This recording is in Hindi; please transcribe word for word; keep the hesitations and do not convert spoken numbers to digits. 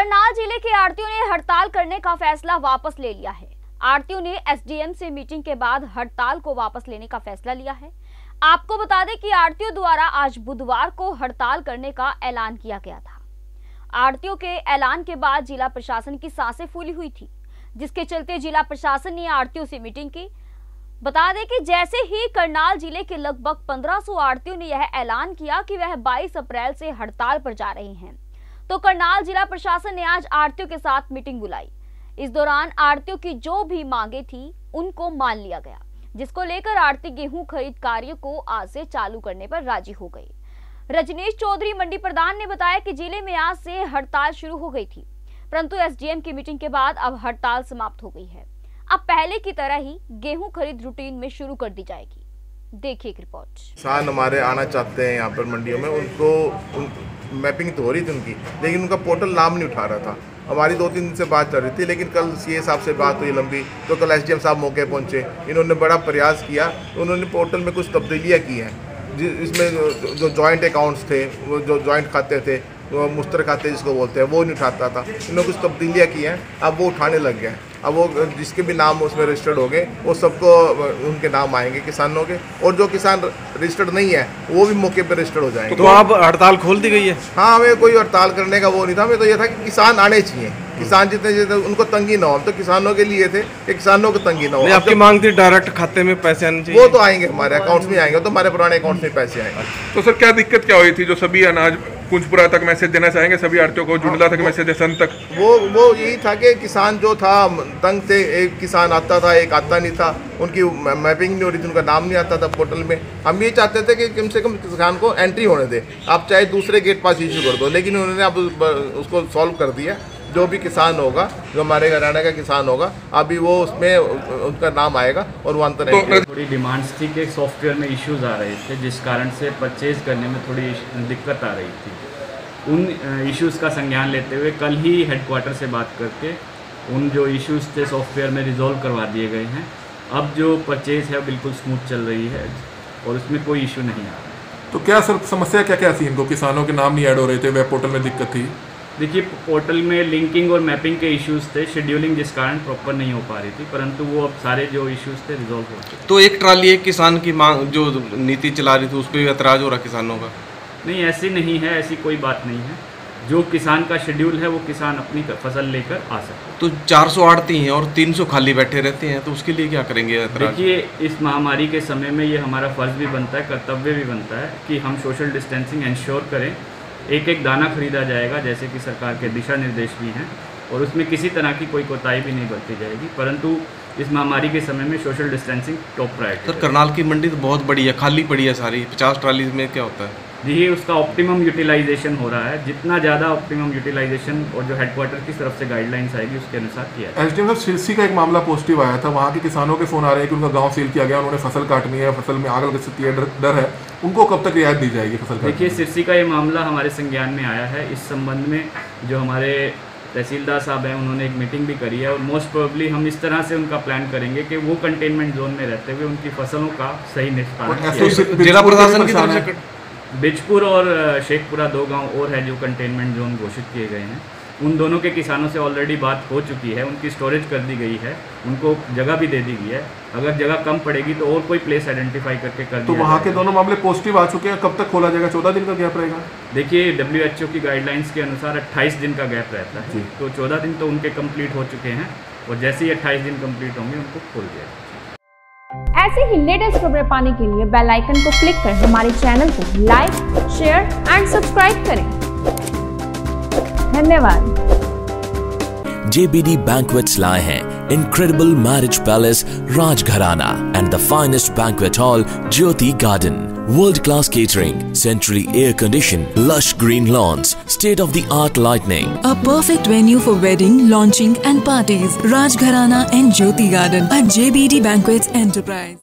करनाल जिले के आढ़तियों ने हड़ताल करने का फैसला वापस ले लिया है। आढ़तियों ने एसडीएम से मीटिंग के बाद हड़ताल को वापस लेने का फैसला लिया है। आपको बता दें कि आढ़तियों द्वारा आज बुधवार को हड़ताल करने का ऐलान किया गया था। आढ़तियों के ऐलान के बाद जिला प्रशासन की सांसें फूली हुई थी, जिसके चलते जिला प्रशासन ने आढ़तियों से मीटिंग की। बता दें कि जैसे ही करनाल जिले के लगभग पंद्रह सौ आढ़तियों ने यह ऐलान किया कि वह बाईस अप्रैल से हड़ताल पर जा रहे हैं, तो करनाल जिला प्रशासन ने आज आढ़तियों के साथ मीटिंग बुलाई। इस दौरान आढ़तियों की जो भी मांगे थी उनको मान लिया गया, जिसको लेकर आढ़ती गेहूं खरीद कार्य को आज से चालू करने पर राजी हो गए। रजनीश चौधरी मंडी प्रधान ने बताया कि जिले में आज से हड़ताल शुरू हो गई थी, परंतु एसडीएम की मीटिंग के बाद अब हड़ताल समाप्त हो गई है। अब पहले की तरह ही गेहूं खरीद रूटीन में शुरू कर दी जाएगी। देखिए एक रिपोर्ट। किसान हमारे आना चाहते हैं यहाँ पर मंडियों में, उनको उन, मैपिंग तो हो रही थी उनकी, लेकिन उनका पोर्टल नाम नहीं उठा रहा था। हमारी दो तीन दिन से बात चल रही थी, लेकिन कल सीए साहब से बात हुई लंबी, तो कल एसडीएम साहब मौके पहुँचे। इन्होंने बड़ा प्रयास किया, उन्होंने पोर्टल में कुछ तब्दीलियाँ की हैं, इसमें जो जॉइंट अकाउंट्स थे, वो जो जॉइंट खाते थे, वो मुश्तर खाते जिसको बोलते हैं, वो नहीं उठाता था। इन्होंने कुछ तब्दीलियाँ की हैं, अब वो उठाने लग गए हैं। अब वो जिसके भी नाम उसमें रजिस्टर्ड हो गए, वो सबको उनके नाम आएंगे किसानों के, और जो किसान रजिस्टर्ड नहीं है वो भी मौके पर रजिस्टर्ड हो जाएंगे। तो अब हड़ताल खोल दी गई है? हाँ, हमें कोई हड़ताल करने का वो नहीं था, हमें तो ये था कि किसान आने चाहिए, किसान जितने जितने उनको तंगी ना हो। तो किसानों के लिए थे कि किसानों को तंगी ना हो। आपकी मांग थी डायरेक्ट खाते में पैसे आने चाहिए? वो तो आएंगे, हमारे अकाउंट्स में आएंगे, तो हमारे पुराने अकाउंट्स में पैसे आएंगे। तो सर क्या दिक्कत क्या हुई थी जो सभी अनाज कुंजपुरा तक मैसेज देना चाहेंगे, सभी आढ़तियों को जुड़ला तक मैसेज दे, सन तक? वो वो यही था कि किसान जो था तंग थे, एक किसान आता था एक आता नहीं था, उनकी मैपिंग नहीं हो रही थी, उनका नाम नहीं आता था पोर्टल में। हम ये चाहते थे कि कम से कम किसान को एंट्री होने दे, आप चाहे दूसरे गेट पास इशू कर दो, लेकिन उन्होंने अब उसको सॉल्व कर दिया। जो भी किसान होगा, जो हमारे हरियाणा का किसान होगा, अभी वो उसमें उनका नाम आएगा और वो अंतर तो थोड़ी डिमांड्स थी कि सॉफ्टवेयर में इश्यूज आ रहे थे, जिस कारण से परचेज करने में थोड़ी दिक्कत आ रही थी। उन इश्यूज़ का संज्ञान लेते हुए कल ही हेडक्वार्टर से बात करके उन जो इश्यूज़ थे सॉफ्टवेयर में रिजॉल्व करवा दिए गए हैं। अब जो परचेज है बिल्कुल स्मूथ चल रही है और उसमें कोई इशू नहीं आ रहा। तो क्या सर समस्या क्या क्या थी इनको? किसानों के नाम नहीं ऐड हो रहे थे, वेब पोर्टल में दिक्कत थी? देखिए, पोर्टल में लिंकिंग और मैपिंग के इश्यूज थे, शेड्यूलिंग जिस कारण प्रॉपर नहीं हो पा रही थी, परंतु वो अब सारे जो इश्यूज थे रिजॉल्व हो गए। तो एक ट्राली एक किसान की मांग जो नीति चला रही थी उस पर भी ऐतराज हो रहा किसानों का? नहीं, ऐसी नहीं है, ऐसी कोई बात नहीं है। जो किसान का शेड्यूल है वो किसान अपनी फसल लेकर आ सकते। तो चार सौ आढ़ती हैं और तीन सौ खाली बैठे रहते हैं, तो उसके लिए क्या करेंगे? देखिए, इस महामारी के समय में ये हमारा फर्ज भी बनता है, कर्तव्य भी बनता है कि हम सोशल डिस्टेंसिंग इंश्योर करें। एक एक दाना खरीदा जाएगा, जैसे कि सरकार के दिशा निर्देश भी हैं, और उसमें किसी तरह की कोई कोताही भी नहीं बरती जाएगी, परंतु इस महामारी के समय में social distancing top priority. Sir, Karnal की मंडी तो बहुत बड़ी है, खाली पड़ी है सारी, पचास ट्राली में क्या होता है? जी, उसका ऑप्टिमम यूटिलाइजेशन हो रहा है। जितना ज़्यादा ऑप्टिमम यूटिलाइजेशन और जो हेडक्वार्टर की तरफ से गाइडलाइंस आएगी उसके अनुसार किया है। एसडीएम साहब, सिरसी का एक मामला पॉजिटिव आया था, वहाँ के किसानों के फोन आ रहे हैं कि उनका गांव सील किया गया, उन्होंने फसल काटनी है, फसल में आग लग सकती है, डर है, उनको कब तक रियायत दी जाएगी फसल? देखिए, सिरसी का ये मामला हमारे संज्ञान में आया है। इस संबंध में जो हमारे तहसीलदार साहब हैं उन्होंने एक मीटिंग भी करी है, और मोस्ट प्रोबेबली हम इस तरह से उनका प्लान करेंगे कि वो कंटेनमेंट जोन में रहते हुए उनकी फसलों का सही निष्पादन। जिला प्रशासन की तरफ से बिजपुर और शेखपुरा दो गांव और है जो कंटेनमेंट जोन घोषित किए गए हैं। उन दोनों के किसानों से ऑलरेडी बात हो चुकी है, उनकी स्टोरेज कर दी गई है, उनको जगह भी दे दी गई है। अगर जगह कम पड़ेगी तो और कोई प्लेस आइडेंटिफाई करके कर तो वहाँ के दोनों मामले पॉजिटिव आ चुके हैं, कब तक खोला जाएगा? चौदह दिन का गैप रहेगा? देखिए, डब्ल्यू एच ओ की गाइडलाइंस के अनुसार अट्ठाईस दिन का गैप रहता है, तो चौदह दिन तो उनके कंप्लीट हो चुके हैं, और जैसे ही अट्ठाईस दिन कंप्लीट होंगे उनको खोल दिया। ऐसे ही लेटेस्ट खबरें पाने के लिए बेल आइकन को क्लिक कर हमारे चैनल को लाइक, शेयर एंड सब्सक्राइब करें। धन्यवाद। J B D Banquets लाए हैं incredible marriage palace Rajgharana and the finest banquet hall Jyoti Garden. World-class catering, centrally air-conditioned, lush green lawns, state-of-the-art lighting. A perfect venue for wedding, launching and parties. Rajgharana and Jyoti Garden at J B D Banquets Enterprise.